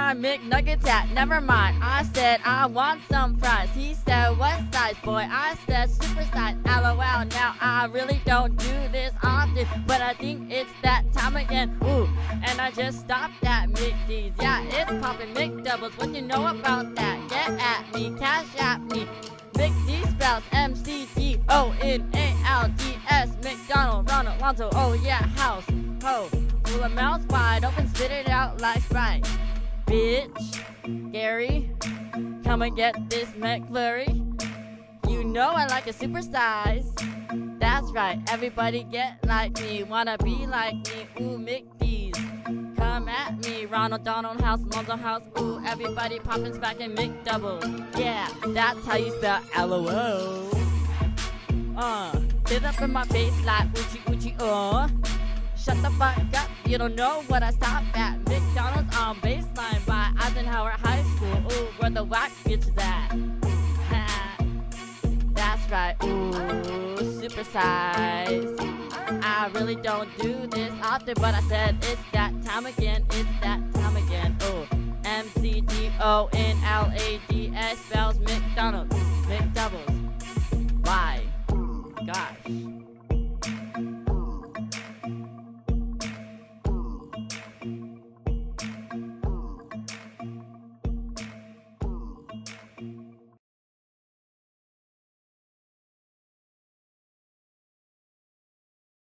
my McNuggets at? Never mind. I said I want some fries. He said what size, boy? I said super size. LOL. Now I really don't do this often, but I think it's that time again. Ooh, and I just stopped at McD's. Yeah, it's poppin' McDoubles. What you know about that? Get at me, cash at me. McD spells McDonald's. McDonald, Ronald, Lonzo. Oh yeah, house, ho. Pull a mouth wide open, spit it out like Sprite. Bitch, Gary, come and get this McFlurry. You know I like a super size. That's right, everybody get like me, wanna be like me. Ooh, McD's, come at me. Ronald, Donald House, Lonzo House. Ooh, everybody poppin' smackin' McDouble. Yeah, that's how you spell LOL. Sit up in my face like Uchi Uchi. Shut the fuck up, you don't know what I stopped at. McDonald's on baseline by Eisenhower High School. Ooh, where the wax bitches at. That's right, ooh, super size. I really don't do this often, but I said it's that time again, it's that time again. Ooh, McDonald's spells McDonald's.